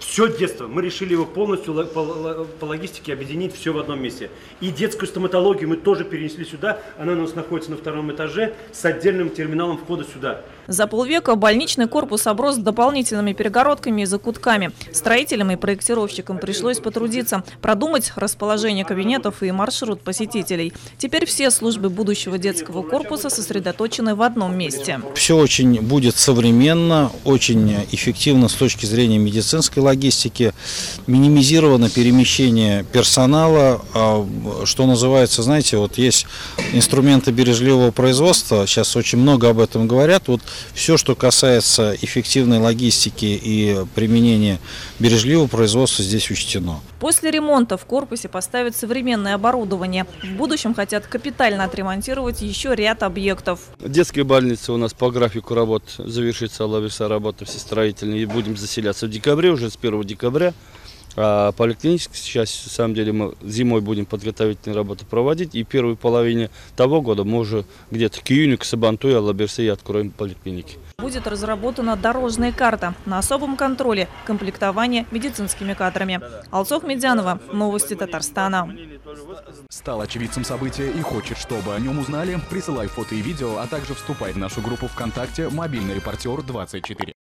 все детство. Мы решили его полностью по логистике объединить все в одном месте. И детскую стоматологию мы тоже перенесли сюда. Она у нас находится на 2-м этаже с отдельным терминалом входа сюда. За полвека больничный корпус оброс дополнительными перегородками и закутками. Строителям и проектировщикам пришлось потрудиться, продумать расположение кабинетов и маршрут посетителей. Теперь все службы будущего детского корпуса сосредоточены в одном месте. Все очень будет современно, очень эффективно с точки зрения медицинской логистики. Минимизировано перемещение персонала, что называется, знаете, вот есть инструменты бережливого производства, сейчас очень много об этом говорят. Вот все, что касается эффективной логистики и применения бережливого производства, здесь учтено. После ремонта в корпусе поставят современное оборудование. В будущем хотят капитально отремонтировать еще ряд объектов. Детская больница у нас по графику работ завершится, работа все строительные, и будем заселяться в декабре, уже с 1 декабря. А поликлиническая сейчас, на самом деле, мы зимой будем подготовительные работы проводить. И в первой половине того года мы уже где-то к июню, к Сабанту и Алаберсе откроем поликлиники. Будет разработана дорожная карта на особом контроле комплектования медицинскими кадрами. Алсох Медянова, новости Татарстана. Стал очевидцем события и хочет, чтобы о нем узнали? Присылай фото и видео, а также вступай в нашу группу ВКонтакте «Мобильный репортер 24».